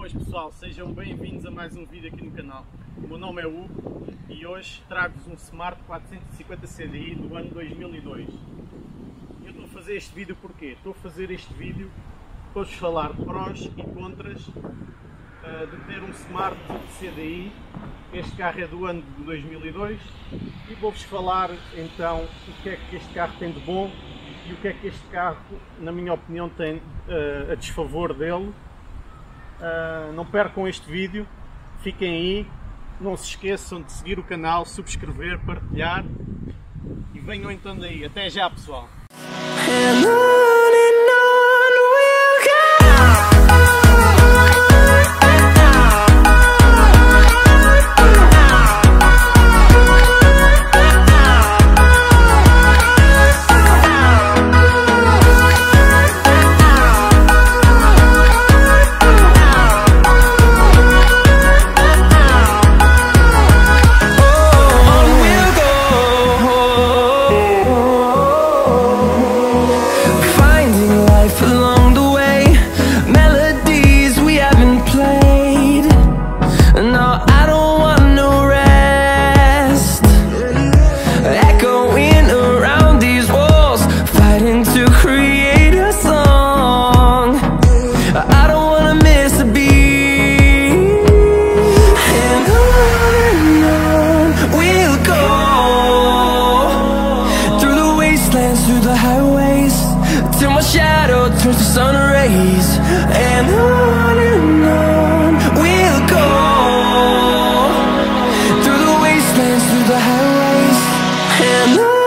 Boas pessoal, sejam bem-vindos a mais um vídeo aqui no canal. O meu nome é Hugo e hoje trago-vos um Smart 450 CDI do ano 2002. Eu estou a fazer este vídeo porquê? Estou a fazer este vídeo para vos falar prós e contras de ter um Smart CDI. Este carro é do ano de 2002 e vou-vos falar então o que é que este carro tem de bom e o que é que este carro, na minha opinião, tem a desfavor dele. Não percam este vídeo, fiquem aí, não se esqueçam de seguir o canal, subscrever, partilhar e venham então daí. Até já, pessoal! Turns to sun rays, and on we'll go, through the wastelands, through the highways, and on we'll go.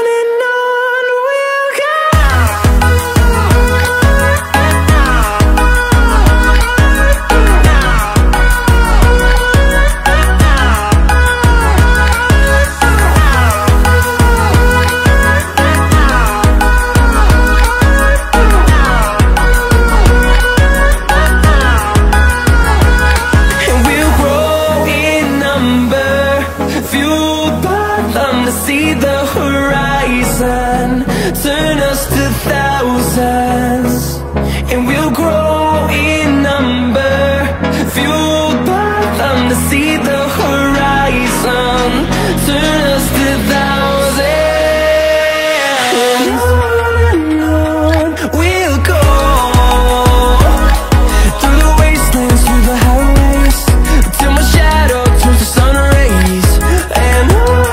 See the horizon, turn us to thousands, and we'll grow in number, fueled by them to see the horizon, turn us to thousands, and on we'll go, through the wastelands, through the highways, till my shadow turns to sun rays, and on.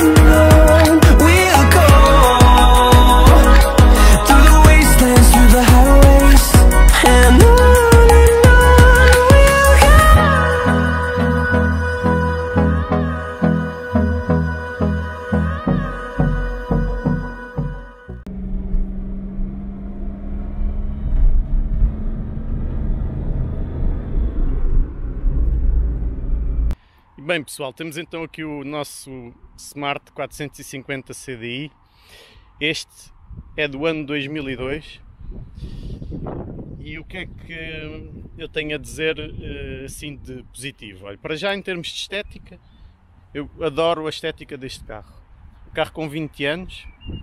Bem pessoal, temos então aqui o nosso Smart 450 CDI. Este é do ano 2002 e o que é que eu tenho a dizer assim de positivo? Olha, para já em termos de estética, eu adoro a estética deste carro. O carro com 20 anos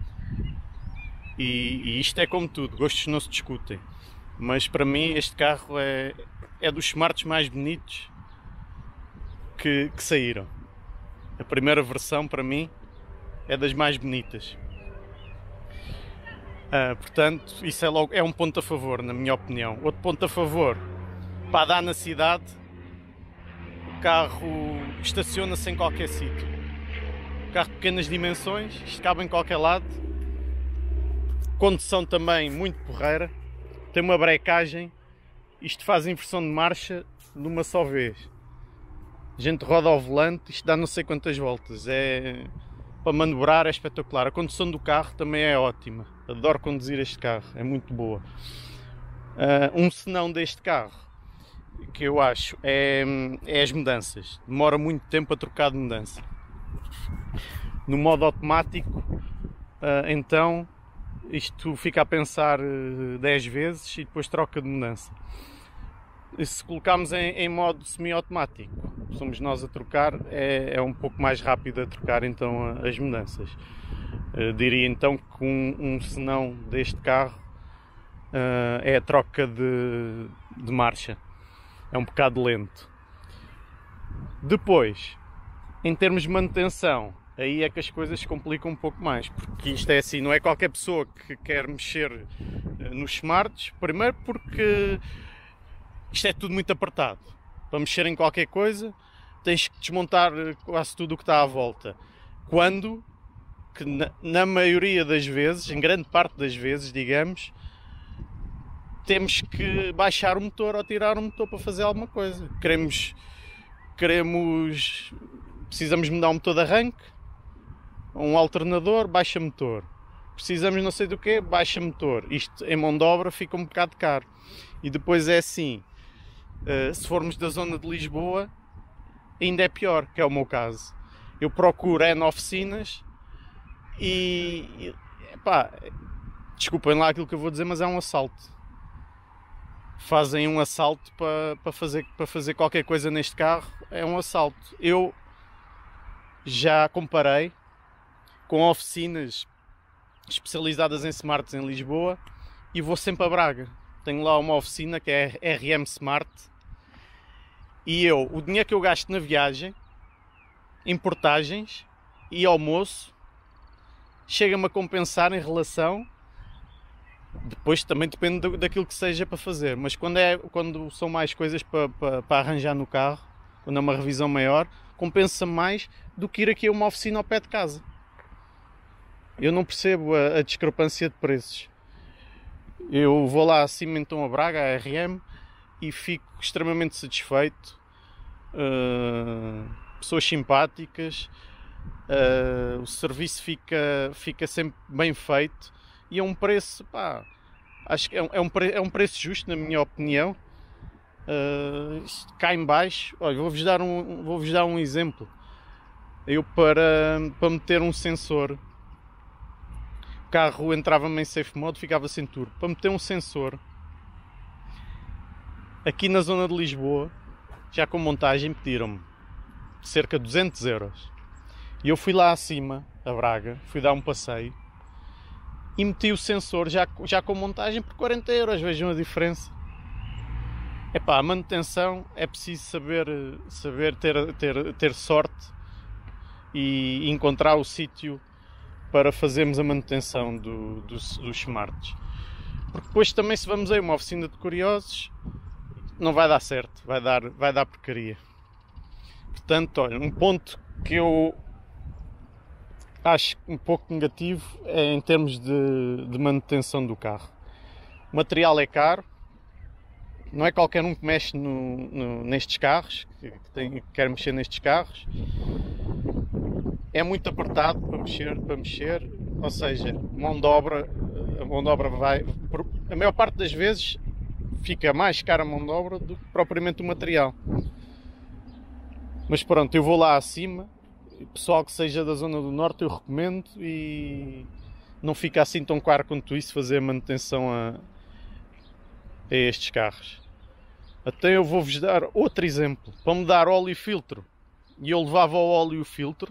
e isto é como tudo, gostos não se discutem, mas para mim este carro é dos Smarts mais bonitos que saíram. A primeira versão para mim é das mais bonitas. Portanto, isso é um ponto a favor, na minha opinião. Outro ponto a favor, para dar na cidade, o carro estaciona-se em qualquer sítio. Carro de pequenas dimensões, isto cabe em qualquer lado. Condução também muito porreira. Tem uma brecagem, isto faz inversão de marcha numa só vez. A gente roda ao volante, isto dá não sei quantas voltas, para manobrar é espetacular. A condução do carro também é ótima, adoro conduzir este carro, é muito boa. Um senão deste carro, que eu acho, é as mudanças, demora muito tempo a trocar de mudança. No modo automático, então, isto fica a pensar 10 vezes e depois troca de mudança. Se colocarmos em modo semi-automático, somos nós a trocar, é um pouco mais rápido a trocar então as mudanças. Diria então que um senão deste carro é a troca de marcha. é um bocado lento. Depois, em termos de manutenção, aí é que as coisas se complicam um pouco mais, porque isto é assim, não é qualquer pessoa que quer mexer nos smarts, primeiro porque isto é tudo muito apertado. Para mexer em qualquer coisa, tens que desmontar quase tudo o que está à volta. Quando, que na maioria das vezes, em grande parte das vezes, digamos, temos que baixar o motor ou tirar o motor para fazer alguma coisa. Precisamos mudar um motor de arranque, um alternador, baixa motor. Precisamos não sei do que, baixa motor. Isto em mão de obra fica um bocado caro. E depois é assim, se formos da zona de Lisboa, ainda é pior, que é o meu caso. Eu procuro N oficinas e pá, desculpem lá aquilo que eu vou dizer, mas é um assalto. Fazem um assalto para fazer qualquer coisa neste carro, é um assalto. Eu já comparei com oficinas especializadas em smarts em Lisboa e vou sempre a Braga. Tenho lá uma oficina que é RM Smart e o dinheiro que eu gasto na viagem, em portagens e almoço, chega-me a compensar em relação. Depois também depende daquilo que seja para fazer, mas quando são mais coisas para arranjar no carro, quando é uma revisão maior, compensa mais do que ir aqui a uma oficina ao pé de casa. Eu não percebo a discrepância de preços. Eu vou lá acima então a Braga, a RM, e fico extremamente satisfeito. Pessoas simpáticas, o serviço fica sempre bem feito e é um preço, pá, acho que é um preço justo, na minha opinião. Cá em baixo, olha, vou-vos dar um exemplo. Eu para meter um sensor, o carro entrava-me em safe mode, ficava sem turbo. Para meter um sensor aqui na zona de Lisboa, já com montagem, pediram-me cerca de 200 euros. E eu fui lá acima, a Braga, fui dar um passeio e meti o sensor já com montagem por 40 euros. Vejam a diferença. Epá, a manutenção é preciso saber ter sorte e encontrar o sítio para fazermos a manutenção dos smarts. Porque depois também, se vamos a uma oficina de curiosos, não vai dar certo, vai dar porcaria. Portanto, olha, um ponto que eu acho um pouco negativo é em termos de manutenção do carro. O material é caro, não é qualquer um que mexe nestes carros, que quer mexer nestes carros. É muito apertado para mexer, ou seja, a mão de obra a maior parte das vezes fica mais cara a mão de obra do que propriamente o material. Mas pronto, eu vou lá acima, o pessoal que seja da zona do norte eu recomendo e não fica assim tão caro quanto isso fazer a manutenção a estes carros. Até eu vou-vos dar outro exemplo. Para mudar óleo e filtro, e eu levava o óleo e o filtro,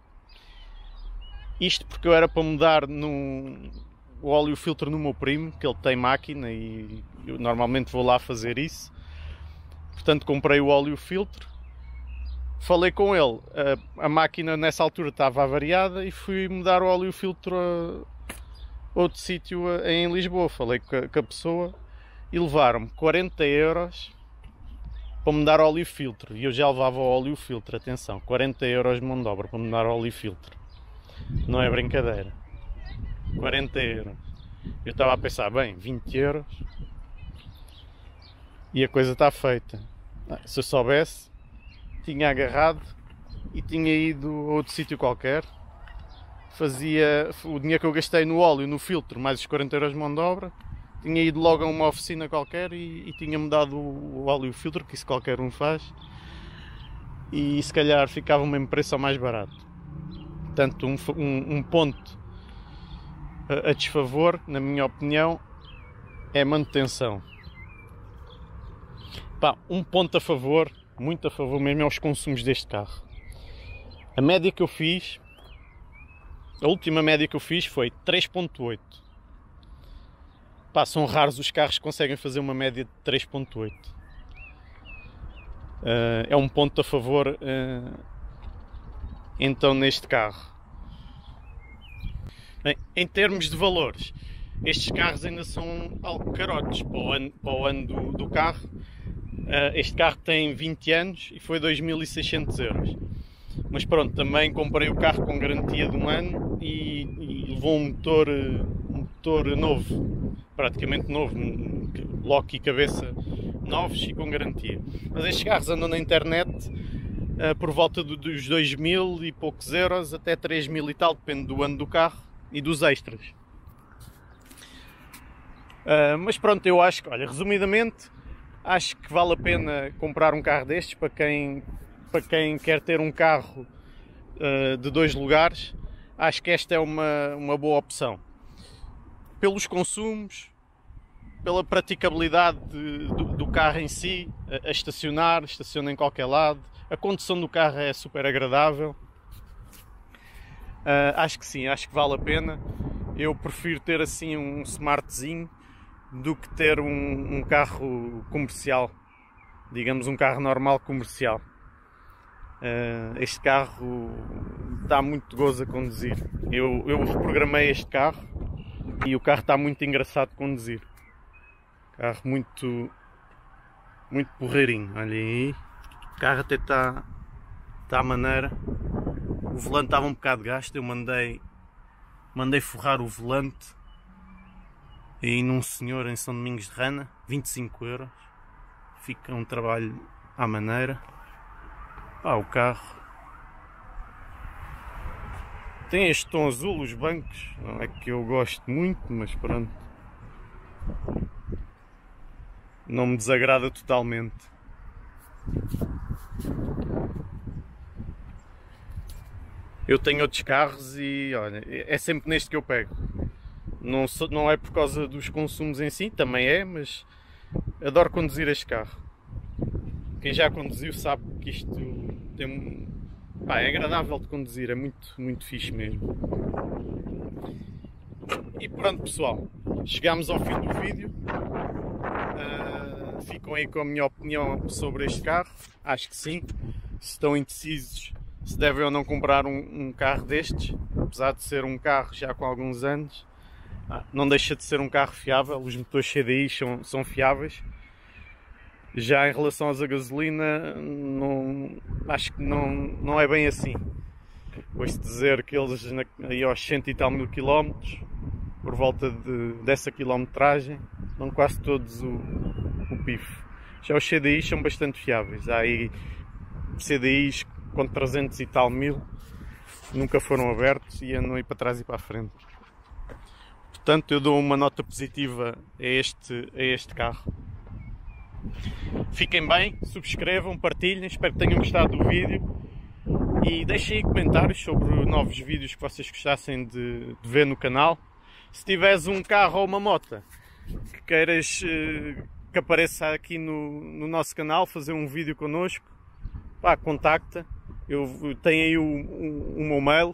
isto porque eu era para mudar o óleo e o filtro no meu primo, que ele tem máquina e eu normalmente vou lá fazer isso. Portanto, comprei o óleo e o filtro. Falei com ele, a máquina nessa altura estava avariada e fui mudar o óleo e o filtro a outro sítio em Lisboa. Falei com a pessoa e levaram-me 40 euros para mudar óleo e filtro. E eu já levava o óleo e o filtro, atenção, 40 euros de mão de obra para mudar óleo e filtro. Não é brincadeira, 40 euros. Eu estava a pensar, bem, 20 euros e a coisa está feita. Se eu soubesse, tinha agarrado e tinha ido a outro sítio qualquer, fazia o dinheiro que eu gastei no óleo, no filtro, mais os 40 euros de mão de obra, tinha ido logo a uma oficina qualquer e tinha mudado o óleo e o filtro, que isso qualquer um faz, e se calhar ficava o mesmo preço ou mais barato. Portanto, um ponto a desfavor, na minha opinião, é a manutenção. Pá, um ponto a favor, muito a favor mesmo, é os consumos deste carro. A média que eu fiz, a última média que eu fiz foi 3.8. Pá, são raros os carros que conseguem fazer uma média de 3.8. É um ponto a favor então neste carro. Bem, em termos de valores, estes carros ainda são algo carotes para o ano do carro. Este carro tem 20 anos e foi 2.600 euros. Mas pronto, também comprei o carro com garantia de 1 ano e levou um motor novo, praticamente novo, bloco e cabeça novos e com garantia. Mas estes carros andam na internet por volta dos 2.000 e poucos euros até 3.000 e tal, depende do ano do carro e dos extras. Mas pronto, eu acho que, olha, resumidamente, acho que vale a pena comprar um carro destes para quem quer ter um carro de 2 lugares. Acho que esta é uma boa opção. Pelos consumos, pela praticabilidade do carro em si, a estacionar, estaciona em qualquer lado. A condução do carro é super agradável. Acho que sim, acho que vale a pena. Eu prefiro ter assim um Smartzinho do que ter um carro comercial, digamos um carro normal comercial. Este carro dá muito gozo a conduzir. Eu reprogramei este carro e o carro está muito engraçado de conduzir. Carro muito porreirinho. Olha aí, o carro até está à maneira. O volante estava um bocado gasto, eu mandei forrar o volante aí num senhor em São Domingos de Rana, 25 euros. Fica um trabalho à maneira. O carro tem este tom azul, os bancos, não é que eu gosto muito, mas pronto, não me desagrada totalmente. Eu tenho outros carros e olha, é sempre neste que eu pego. Não é por causa dos consumos em si, também é, mas adoro conduzir este carro. Quem já conduziu sabe que isto é agradável de conduzir, é muito fixe mesmo. E pronto pessoal, chegámos ao fim do vídeo. Ficam aí com a minha opinião sobre este carro. Acho que sim, se estão indecisos se devem ou não comprar um carro destes, apesar de ser um carro já com alguns anos, não deixa de ser um carro fiável. Os motores CDI são fiáveis. Já em relação aos a gasolina, acho que não é bem assim. Ouço dizer que eles aí aos 100 e tal mil quilómetros, por volta dessa quilometragem, dão quase todos o pifo. Já os CDIs são bastante fiáveis. Há aí CDIs com 300 e tal mil, nunca foram abertos e andam aí para trás e para a frente. Portanto, eu dou uma nota positiva a este carro. Fiquem bem, subscrevam, partilhem, espero que tenham gostado do vídeo e deixem aí comentários sobre novos vídeos que vocês gostassem de ver no canal. Se tiveres um carro ou uma moto que queiras que apareça aqui no nosso canal, fazer um vídeo connosco, contacta. Eu tenho aí o meu mail,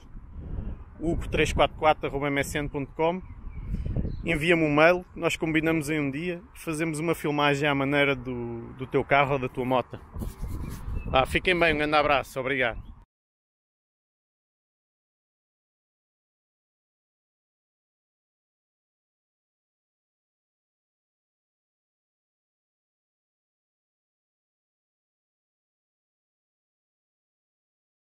hugo344@msn.com. Envia-me um mail, nós combinamos em um dia, fazemos uma filmagem à maneira do teu carro ou da tua moto. Fiquem bem, um grande abraço, obrigado.